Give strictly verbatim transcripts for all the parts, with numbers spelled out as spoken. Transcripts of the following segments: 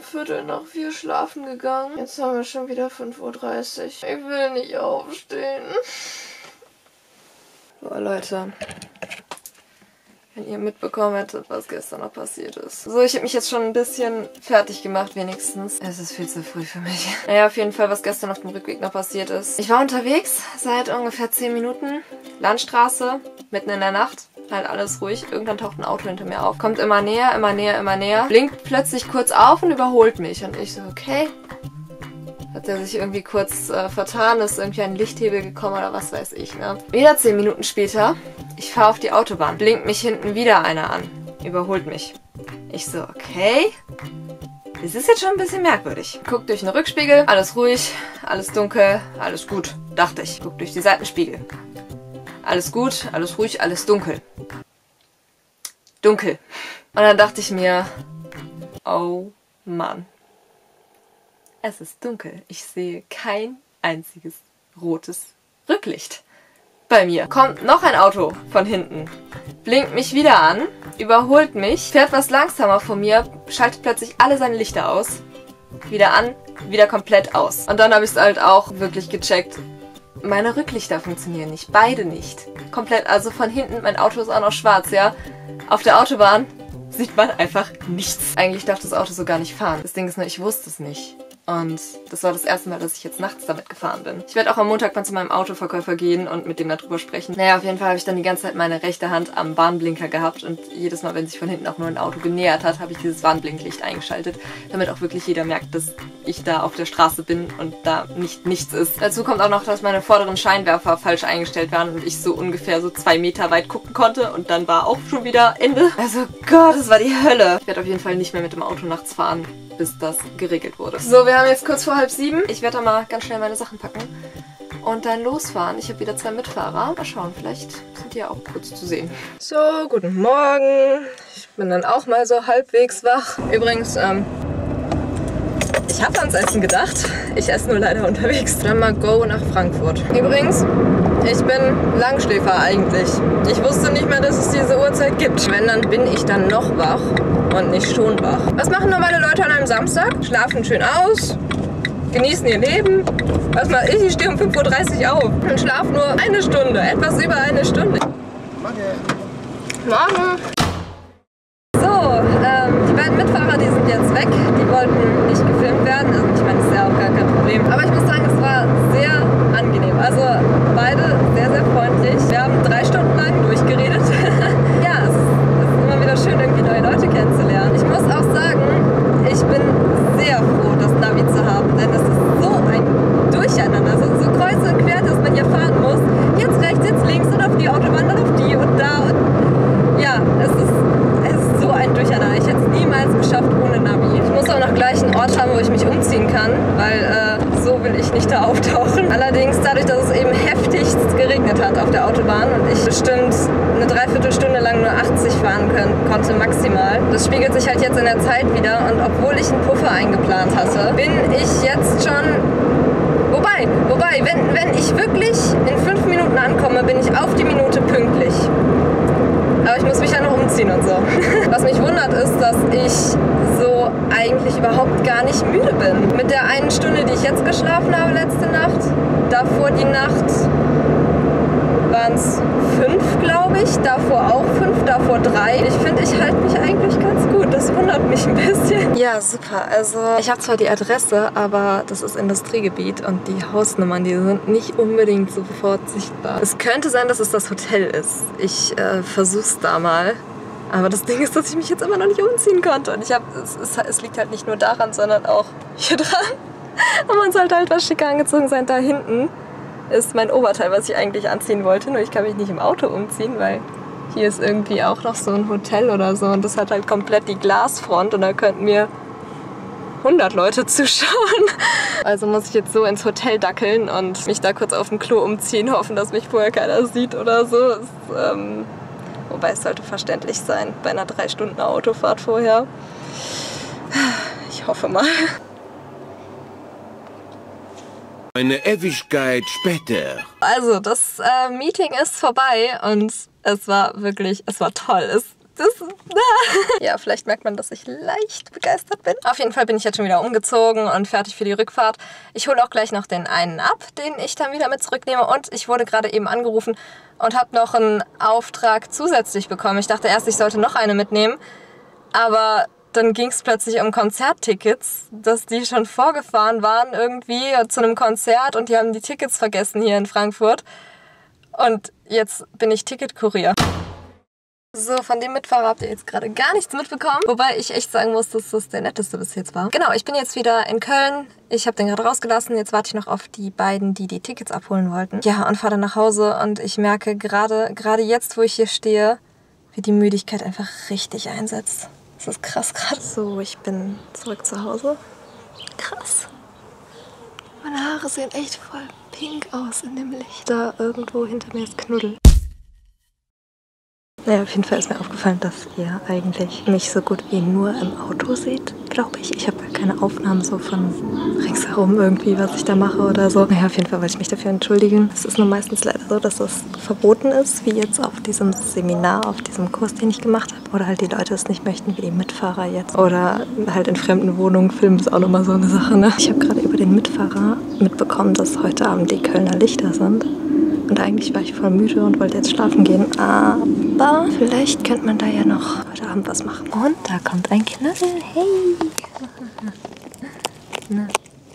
Viertel nach vier schlafen gegangen. Jetzt haben wir schon wieder fünf Uhr dreißig. Ich will nicht aufstehen. So, Leute. Wenn ihr mitbekommen hättet, was gestern noch passiert ist. So, ich habe mich jetzt schon ein bisschen fertig gemacht, wenigstens. Es ist viel zu früh für mich. Naja, auf jeden Fall, was gestern auf dem Rückweg noch passiert ist. Ich war unterwegs seit ungefähr zehn Minuten. Landstraße, mitten in der Nacht. Halt alles ruhig. Irgendwann taucht ein Auto hinter mir auf. Kommt immer näher, immer näher, immer näher. Blinkt plötzlich kurz auf und überholt mich. Und ich so, okay. Hat er sich irgendwie kurz äh, vertan, ist irgendwie ein Lichthebel gekommen oder was weiß ich, ne? Wieder zehn Minuten später, ich fahre auf die Autobahn, blinkt mich hinten wieder einer an, überholt mich. Ich so, okay, das ist jetzt schon ein bisschen merkwürdig. Guck durch den Rückspiegel, alles ruhig, alles dunkel, alles gut, dachte ich. Guck durch die Seitenspiegel. Alles gut, alles ruhig, alles dunkel. Dunkel. Und dann dachte ich mir, oh Mann. Es ist dunkel. Ich sehe kein einziges rotes Rücklicht. Bei mir kommt noch ein Auto von hinten, blinkt mich wieder an, überholt mich, fährt was langsamer vor mir, schaltet plötzlich alle seine Lichter aus, wieder an, wieder komplett aus. Und dann habe ich es halt auch wirklich gecheckt. Meine Rücklichter funktionieren nicht, beide nicht. Komplett, also von hinten, mein Auto ist auch noch schwarz, ja. Auf der Autobahn sieht man einfach nichts. Eigentlich darf das Auto so gar nicht fahren. Das Ding ist nur, ich wusste es nicht. Und das war das erste Mal, dass ich jetzt nachts damit gefahren bin. Ich werde auch am Montag mal zu meinem Autoverkäufer gehen und mit dem darüber sprechen. Naja, auf jeden Fall habe ich dann die ganze Zeit meine rechte Hand am Warnblinker gehabt und jedes Mal, wenn sich von hinten auch nur ein Auto genähert hat, habe ich dieses Warnblinklicht eingeschaltet, damit auch wirklich jeder merkt, dass ich da auf der Straße bin und da nicht nichts ist. Dazu kommt auch noch, dass meine vorderen Scheinwerfer falsch eingestellt waren und ich so ungefähr so zwei Meter weit gucken konnte und dann war auch schon wieder Ende. Also Gott, das war die Hölle. Ich werde auf jeden Fall nicht mehr mit dem Auto nachts fahren, bis das geregelt wurde. So, wir haben jetzt kurz vor halb sieben. Ich werde da mal ganz schnell meine Sachen packen und dann losfahren. Ich habe wieder zwei Mitfahrer. Mal schauen, vielleicht sind die ja auch kurz zu sehen. So, guten Morgen. Ich bin dann auch mal so halbwegs wach. Übrigens, ähm, ich habe ans Essen gedacht. Ich esse nur leider unterwegs. Dann mal go nach Frankfurt. Übrigens, ich bin Langschläfer eigentlich. Ich wusste nicht mehr, dass es diese Uhrzeit gibt. Wenn, dann bin ich dann noch wach und nicht schon wach. Was machen normale Leute an einem Samstag? Schlafen schön aus, genießen ihr Leben. Was mache ich? Ich stehe um fünf Uhr dreißig auf und schlafe nur eine Stunde. Etwas über eine Stunde. Morgen. Morgen. So, ähm, die beiden Mitfahrer, die sind jetzt weg. Die wollten nicht gefilmt werden. Also ich meine, das ist ja auch gar kein Problem. Aber ich muss sagen, es war sehr angenehm. Also beide sehr, sehr freundlich. Wir haben drei Stunden lang durchgeredet. Ja, es ist, es ist immer wieder schön, irgendwie neue Leute kennenzulernen. Ich muss auch sagen, ich bin sehr froh, das Navi zu haben. Denn es ist so ein Durcheinander. So, so kreuz und quer, dass man hier fahren muss. Jetzt rechts, jetzt links und auf die Autobahn, dann auf die und da. Und ja, es ist... so ein Durcheinander. Ich hätte es niemals geschafft ohne Navi. Ich muss auch noch gleich einen Ort haben, wo ich mich umziehen kann, weil äh, so will ich nicht da auftauchen. Allerdings dadurch, dass es eben heftigst geregnet hat auf der Autobahn und ich bestimmt eine Dreiviertelstunde lang nur achtzig fahren können, konnte maximal. Das spiegelt sich halt jetzt in der Zeit wieder und obwohl ich einen Puffer eingeplant hatte, bin ich jetzt schon... Wobei, wobei, wenn, wenn ich wirklich in fünf Minuten ankomme, bin ich auf die Minute pünktlich. Aber ich muss mich ja noch umziehen und so. Was mich wundert ist, dass ich so eigentlich überhaupt gar nicht müde bin. Mit der einen Stunde, die ich jetzt geschlafen habe letzte Nacht, davor die Nacht waren es fünf, glaube ich, davor auch fünf, davor drei. Ich finde, ich halte mich eigentlich ganz gut. Das wundert mich ein bisschen. Ja, super. Also ich habe zwar die Adresse, aber das ist Industriegebiet und die Hausnummern, die sind nicht unbedingt sofort sichtbar. Es könnte sein, dass es das Hotel ist. Ich äh, versuch's da mal. Aber das Ding ist, dass ich mich jetzt immer noch nicht umziehen konnte. Und ich habe, es, es, es liegt halt nicht nur daran, sondern auch hier dran. Und man sollte halt was schicker angezogen sein. Da hinten ist mein Oberteil, was ich eigentlich anziehen wollte. Nur ich kann mich nicht im Auto umziehen, weil hier ist irgendwie auch noch so ein Hotel oder so. Und das hat halt komplett die Glasfront und da könnten mir hundert Leute zuschauen. Also muss ich jetzt so ins Hotel dackeln und mich da kurz auf dem Klo umziehen, hoffen, dass mich vorher keiner sieht oder so. Es, ähm, wobei es sollte verständlich sein bei einer drei Stunden Autofahrt vorher. Ich hoffe mal. Eine Ewigkeit später. Also, das äh, Meeting ist vorbei und es war wirklich, es war toll. Es, Das, ah. Ja, vielleicht merkt man, dass ich leicht begeistert bin. Auf jeden Fall bin ich jetzt schon wieder umgezogen und fertig für die Rückfahrt. Ich hole auch gleich noch den einen ab, den ich dann wieder mit zurücknehme. Und ich wurde gerade eben angerufen und habe noch einen Auftrag zusätzlich bekommen. Ich dachte erst, ich sollte noch eine mitnehmen. Aber dann ging es plötzlich um Konzerttickets, dass die schon vorgefahren waren irgendwie zu einem Konzert und die haben die Tickets vergessen hier in Frankfurt. Und jetzt bin ich Ticketkurier. So, von dem Mitfahrer habt ihr jetzt gerade gar nichts mitbekommen. Wobei ich echt sagen muss, dass das der netteste bis jetzt war. Genau, ich bin jetzt wieder in Köln. Ich habe den gerade rausgelassen. Jetzt warte ich noch auf die beiden, die die Tickets abholen wollten. Ja, und fahre dann nach Hause. Und ich merke gerade, gerade jetzt, wo ich hier stehe, wie die Müdigkeit einfach richtig einsetzt. Das ist krass gerade. So, ich bin zurück zu Hause. Krass. Meine Haare sehen echt voll pink aus in dem Licht. Da irgendwo hinter mir ist Knuddel. Naja, auf jeden Fall ist mir aufgefallen, dass ihr eigentlich mich so gut wie nur im Auto seht, glaube ich. Ich habe gar keine Aufnahmen so von ringsherum irgendwie, was ich da mache oder so. Naja, auf jeden Fall wollte ich mich dafür entschuldigen. Es ist nur meistens leider so, dass das verboten ist, wie jetzt auf diesem Seminar, auf diesem Kurs, den ich gemacht habe. Oder halt die Leute es nicht möchten, wie die Mitfahrer jetzt. Oder halt in fremden Wohnungen filmen ist auch nochmal so eine Sache, ne? Ich habe gerade über den Mitfahrer mitbekommen, dass heute Abend die Kölner Lichter sind. Und eigentlich war ich voll müde und wollte jetzt schlafen gehen. Aber vielleicht könnte man da ja noch heute Abend was machen. Und da kommt ein Knuddel. Hey! Na.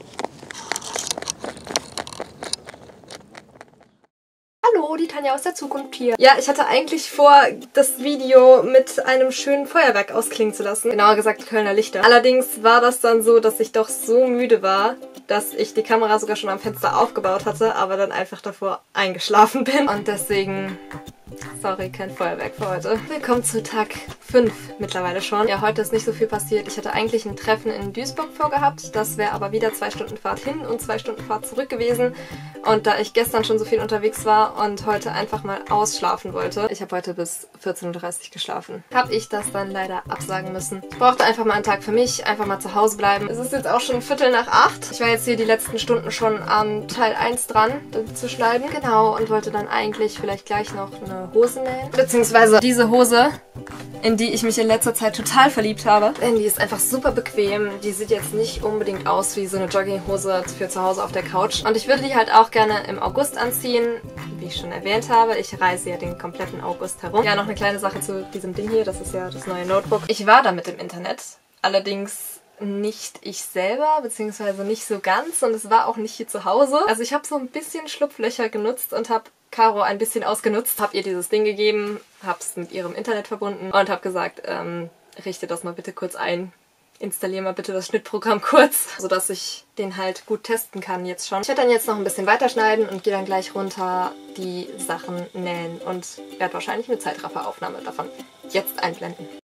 Hallo, die Tanja aus der Zukunft hier. Ja, ich hatte eigentlich vor, das Video mit einem schönen Feuerwerk ausklingen zu lassen. Genauer gesagt Kölner Lichter. Allerdings war das dann so, dass ich doch so müde war, dass ich die Kamera sogar schon am Fenster aufgebaut hatte, aber dann einfach davor eingeschlafen bin. Und deswegen, sorry, kein Feuerwerk für heute. Willkommen zu Tag fünf mittlerweile schon. Ja, heute ist nicht so viel passiert. Ich hatte eigentlich ein Treffen in Duisburg vorgehabt. Das wäre aber wieder zwei Stunden Fahrt hin und zwei Stunden Fahrt zurück gewesen. Und da ich gestern schon so viel unterwegs war und heute einfach mal ausschlafen wollte, ich habe heute bis vierzehn Uhr dreißig geschlafen, habe ich das dann leider absagen müssen. Ich brauchte einfach mal einen Tag für mich, einfach mal zu Hause bleiben. Es ist jetzt auch schon Viertel nach acht. Ich war jetzt hier die letzten Stunden schon am Teil eins dran, zu schneiden. Genau, und wollte dann eigentlich vielleicht gleich noch eine Hose nähen. Beziehungsweise diese Hose, in die ich mich in letzter Zeit total verliebt habe. Denn die ist einfach super bequem. Die sieht jetzt nicht unbedingt aus wie so eine Jogginghose für zu Hause auf der Couch. Und ich würde die halt auch gerne im August anziehen, wie ich schon erwähnt habe. Ich reise ja den kompletten August herum. Ja, noch eine kleine Sache zu diesem Ding hier. Das ist ja das neue Notebook. Ich war damit im Internet. Allerdings nicht ich selber, beziehungsweise nicht so ganz. Und es war auch nicht hier zu Hause. Also ich habe so ein bisschen Schlupflöcher genutzt und habe Caro ein bisschen ausgenutzt. Habe ihr dieses Ding gegeben, habe es mit ihrem Internet verbunden und habe gesagt, ähm, richte das mal bitte kurz ein. Installiere mal bitte das Schnittprogramm kurz, sodass ich den halt gut testen kann jetzt schon. Ich werde dann jetzt noch ein bisschen weiterschneiden und gehe dann gleich runter die Sachen nähen und werde wahrscheinlich eine Zeitrafferaufnahme davon jetzt einblenden.